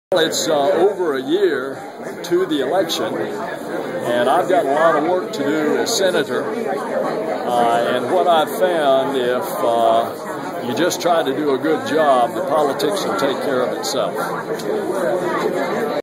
It's over a year to the election, and I've got a lot of work to do as senator. And what I've found, if you just try to do a good job, the politics will take care of itself.